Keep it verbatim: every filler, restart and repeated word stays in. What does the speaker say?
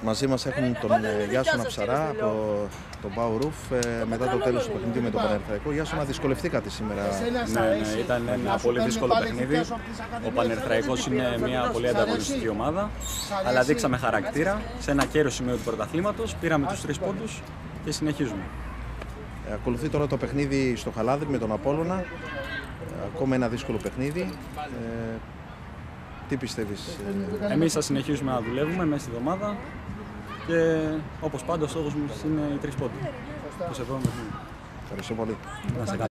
Μαζί μας έχουν τον Γιάσονα Ψαρά από τον Πάο Ρουφ μετά το τέλος του παιχνιδιού με τον Πανερθραϊκό. Γιάσονα, δυσκολευτήκατε σήμερα? Ναι, ναι, ήταν ένα πολύ δύσκολο παιχνίδι. Ο Πανερθραϊκός είναι μια πολύ ανταγωνιστική ομάδα, αλλά δείξαμε χαρακτήρα. Σε ένα κέριο σημείο του πρωταθλήματος πήραμε τους τρεις πόντους και συνεχίζουμε. Ακολουθεί τώρα το παιχνίδι στο Χαλάδι με τον Απόλλωνα. Ακόμα ένα δύσκολο παιχνίδι. Ε, τι πιστεύεις? Εμείς θα συνεχίσουμε να δουλεύουμε μέσα στη εβδομάδα και όπως πάντα ο στόχος μας είναι οι τρεις πόντοι. Το σε επόμενο παιχνίδι. Ευχαριστώ πολύ.